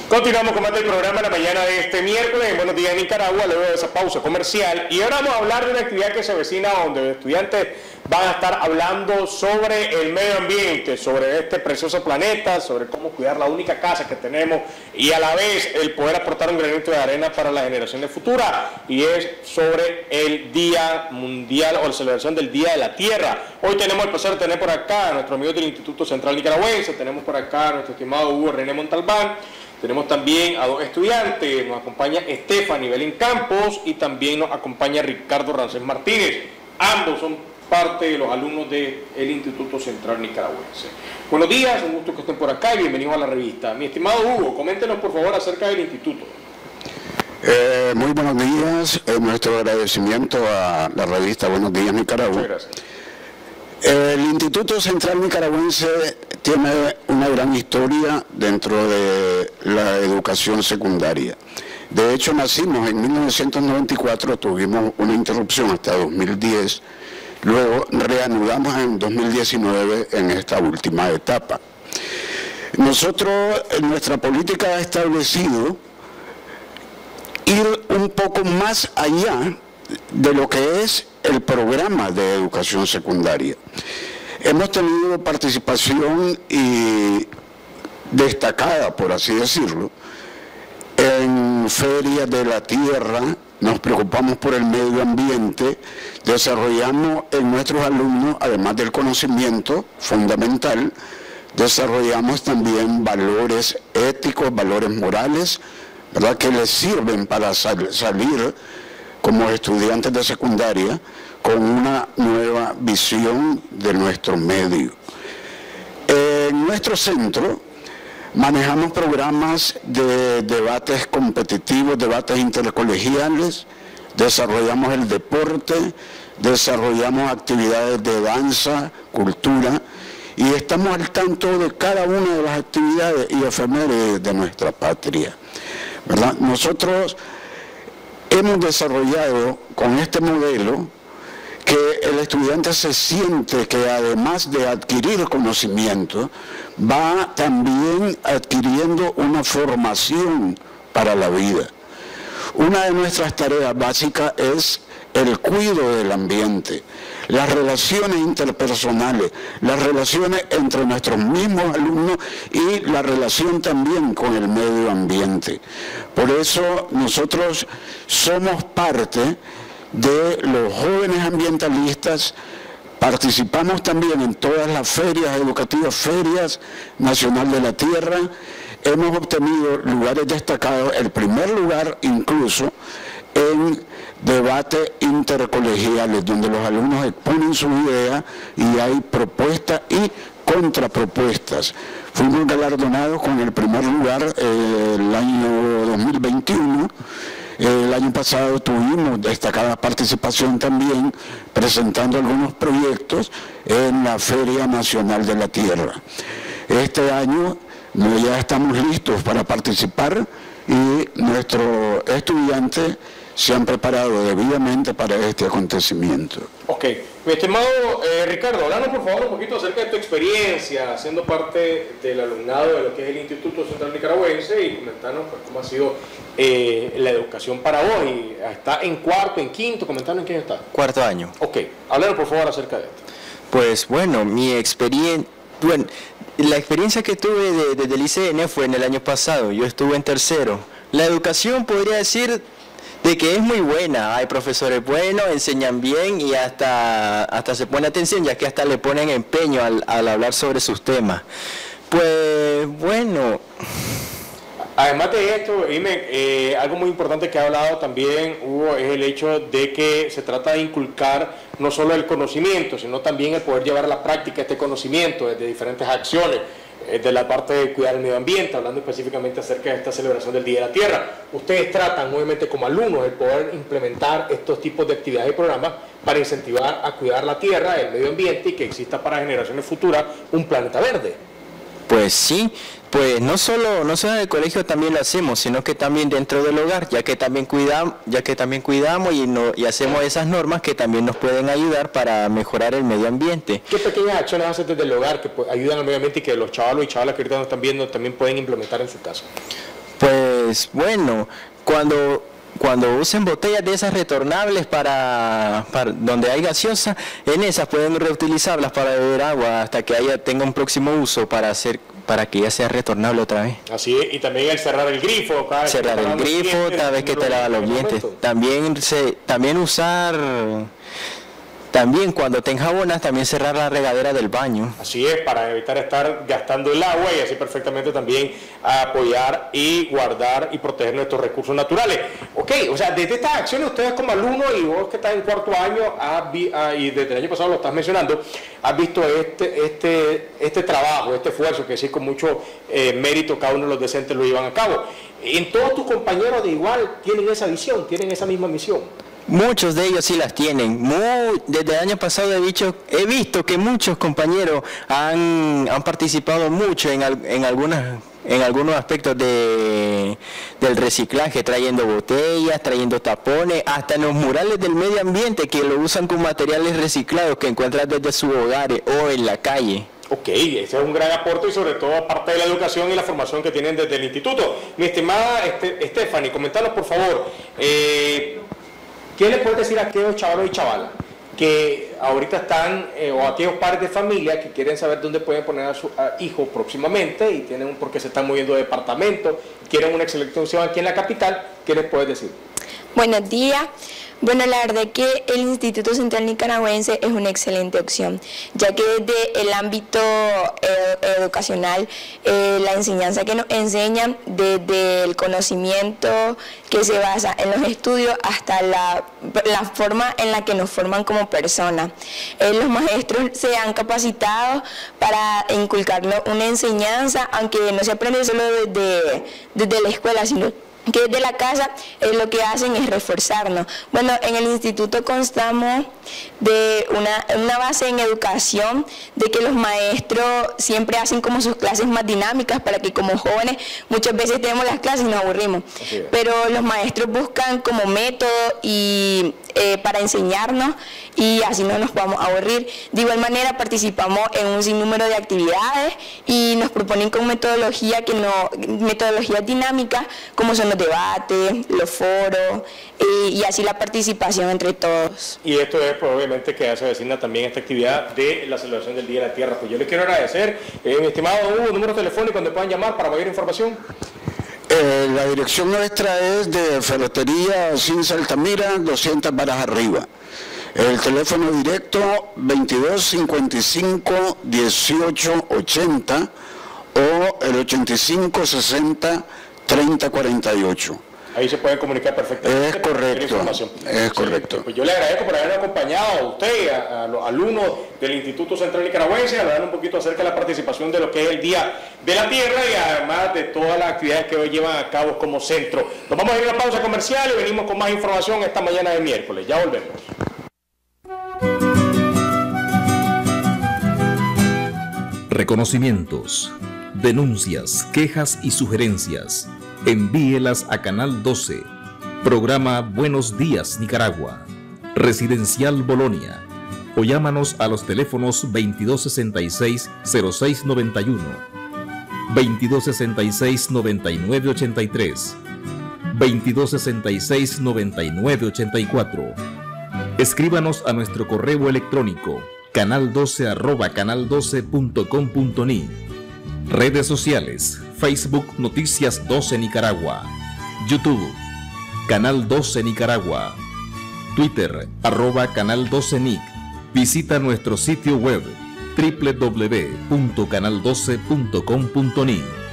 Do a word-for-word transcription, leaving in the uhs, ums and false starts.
Continuamos con más del programa de la mañana de este miércoles en Buenos Días Nicaragua, luego de esa pausa comercial. Y ahora vamos a hablar de una actividad que se avecina donde los estudiantes van a estar hablando sobre el medio ambiente, sobre este precioso planeta, sobre cómo cuidar la única casa que tenemos y a la vez el poder aportar un granito de arena para las generaciones futuras. Y es sobre el Día Mundial o la celebración del Día de la Tierra. Hoy tenemos el placer de tener por acá a nuestros amigos del Instituto Central Nicaragüense, tenemos por acá a nuestro estimado Hugo René Montalbán. Tenemos también a dos estudiantes, nos acompaña Stephanie Belén Campos y también nos acompaña Ricardo Rancés Martínez. Ambos son parte de los alumnos del Instituto Central Nicaragüense. Buenos días, un gusto que estén por acá y bienvenidos a la revista. Mi estimado Hugo, coméntenos por favor acerca del instituto. Eh, muy buenos días, eh, nuestro agradecimiento a la revista Buenos Días Nicaragua. Muchas gracias. El Instituto Central Nicaragüense tiene una gran historia dentro de la educación secundaria. De hecho, nacimos en mil novecientos noventa y cuatro, tuvimos una interrupción hasta dos mil diez, luego reanudamos en dos mil diecinueve en esta última etapa. Nosotros, en nuestra política ha establecido ir un poco más allá de lo que es el programa de educación secundaria. Hemos tenido participación y destacada, por así decirlo, en ferias de la tierra, nos preocupamos por el medio ambiente, desarrollamos en nuestros alumnos, además del conocimiento fundamental, desarrollamos también valores éticos, valores morales, ¿verdad?, que les sirven para sal- salir como estudiantes de secundaria con una nueva visión de nuestro medio. En nuestro centro manejamos programas de debates competitivos, debates intercolegiales, desarrollamos el deporte, desarrollamos actividades de danza, cultura, y estamos al tanto de cada una de las actividades y efemérides de nuestra patria, ¿verdad? Nosotros hemos desarrollado con este modelo que el estudiante se siente que además de adquirir conocimiento, va también adquiriendo una formación para la vida. Una de nuestras tareas básicas es el cuidado del ambiente, las relaciones interpersonales, las relaciones entre nuestros mismos alumnos y la relación también con el medio ambiente. Por eso nosotros somos parte de los jóvenes ambientalistas, participamos también en todas las ferias educativas, ferias Nacional de la Tierra, hemos obtenido lugares destacados, el primer lugar incluso en debates intercolegiales, donde los alumnos exponen sus ideas y hay propuestas y contrapropuestas. Fuimos galardonados con el primer lugar eh, el año dos mil veintiuno. El año pasado tuvimos destacada participación también presentando algunos proyectos en la Feria Nacional de la Tierra. Este año ya estamos listos para participar y nuestros estudiantes se han preparado debidamente para este acontecimiento. Ok. Mi estimado eh, Ricardo, háblanos por favor un poquito acerca de tu experiencia siendo parte del alumnado de lo que es el Instituto Central Nicaragüense y comentarnos pues, cómo ha sido eh, la educación para vos. Y está en cuarto, en quinto, comentarnos en quién está. Cuarto año. Ok, háblanos por favor acerca de esto. Pues bueno, mi experiencia, bueno, la experiencia que tuve de, desde el I C N fue en el año pasado, yo estuve en tercero. La educación podría decir de que es muy buena, hay profesores buenos, enseñan bien y hasta, hasta se pone atención, ya que hasta le ponen empeño al, al hablar sobre sus temas. Pues bueno... Además de esto, dime, eh, algo muy importante que ha hablado también, Hugo, es el hecho de que se trata de inculcar no solo el conocimiento, sino también el poder llevar a la práctica este conocimiento desde diferentes acciones, eh, de la parte de cuidar el medio ambiente, hablando específicamente acerca de esta celebración del Día de la Tierra. Ustedes tratan, obviamente, como alumnos, el poder implementar estos tipos de actividades y programas para incentivar a cuidar la tierra, el medio ambiente y que exista para generaciones futuras un planeta verde. Pues sí, pues no solo, no solo en el colegio también lo hacemos, sino que también dentro del hogar, ya que también cuidamos, ya que también cuidamos y, no, y hacemos esas normas que también nos pueden ayudar para mejorar el medio ambiente. ¿Qué pequeñas acciones haces desde el hogar que ayudan al medio ambiente y que los chavalos y chavalas que ahorita nos están viendo también pueden implementar en su casa? Pues bueno, cuando cuando usen botellas de esas retornables para, para donde hay gaseosa, en esas pueden reutilizarlas para beber agua hasta que haya tenga un próximo uso para hacer para que ya sea retornable otra vez. Así es, y también el cerrar el grifo. Cada vez cerrar el grifo cada vez que te lavas los dientes. También, se, también usar... También cuando te enjabonas, también cerrar la regadera del baño. Así es, para evitar estar gastando el agua y así perfectamente también apoyar y guardar y proteger nuestros recursos naturales. Ok, o sea, desde estas acciones ustedes como alumnos y vos que estás en cuarto año has vi, ah, y desde el año pasado lo estás mencionando, has visto este, este, este trabajo, este esfuerzo que sí con mucho eh, mérito cada uno de los docentes lo llevan a cabo. En todos tus compañeros de igual tienen esa visión, tienen esa misma misión. Muchos de ellos sí las tienen. Muy, desde el año pasado he visto, he visto que muchos compañeros han, han participado mucho en, en, algunas, en algunos aspectos de, del reciclaje, trayendo botellas, trayendo tapones, hasta en los murales del medio ambiente que lo usan con materiales reciclados que encuentran desde sus hogares o en la calle. Ok, ese es un gran aporte y sobre todo aparte de la educación y la formación que tienen desde el instituto. Mi estimada Stephanie, comentanos por favor, eh, ¿qué le puedes decir a aquellos chavalos y chavalas que ahorita están, eh, o a aquellos padres de familia que quieren saber dónde pueden poner a su a hijo próximamente y tienen porque se están moviendo de departamento, quieren una excelente opción aquí en la capital? ¿Qué les puedes decir? Buenos días. Bueno, la verdad que el Instituto Central Nicaragüense es una excelente opción, ya que desde el ámbito eh, educacional, eh, la enseñanza que nos enseñan, desde el conocimiento que se basa en los estudios hasta la, la forma en la que nos forman como personas. Eh, los maestros se han capacitado para inculcarnos una enseñanza, aunque no se aprende solo desde, desde la escuela, sino que desde la casa eh, lo que hacen es reforzarnos. Bueno, en el instituto constamos de una, una base en educación, de que los maestros siempre hacen como sus clases más dinámicas para que como jóvenes muchas veces tenemos las clases y nos aburrimos. Pero los maestros buscan como método y eh, para enseñarnos y así no nos podamos aburrir. De igual manera participamos en un sinnúmero de actividades y nos proponen con metodología que no, metodologías dinámicas como son los debates, los foros eh, y así la participación entre todos. Y esto es pues, obviamente que se designa también esta actividad de la celebración del Día de la Tierra. Pues yo les quiero agradecer, eh, mi estimado Hugo, número telefónico donde puedan llamar para mayor información. Eh, la dirección nuestra es de Ferretería Cinza Altamira, doscientas varas arriba. El teléfono directo veintidós cincuenta y cinco dieciocho ochenta o el ochenta y cinco sesenta treinta cuarenta y ocho. Ahí se pueden comunicar perfectamente. Es correcto, es correcto. Pues yo le agradezco por habernos acompañado a usted, a, a los alumnos del Instituto Central Nicaragüense, a hablar un poquito acerca de la participación de lo que es el Día de la Tierra y además de todas las actividades que hoy llevan a cabo como centro. Nos vamos a ir a una pausa comercial y venimos con más información esta mañana de miércoles. Ya volvemos. Reconocimientos, denuncias, quejas y sugerencias. Envíelas a Canal doce, programa Buenos Días Nicaragua, Residencial Bolonia, o llámanos a los teléfonos veintidós sesenta y seis cero seis noventa y uno, veintidós sesenta y seis noventa y nueve ochenta y tres, veintidós sesenta y seis noventa y nueve ochenta y cuatro. Escríbanos a nuestro correo electrónico canal doce arroba canal doce punto com punto ni. Redes sociales: Facebook Noticias doce Nicaragua, YouTube Canal doce Nicaragua, Twitter arroba Canal doce Nic. Visita nuestro sitio web doble u doble u doble u punto canal doce punto com punto ni.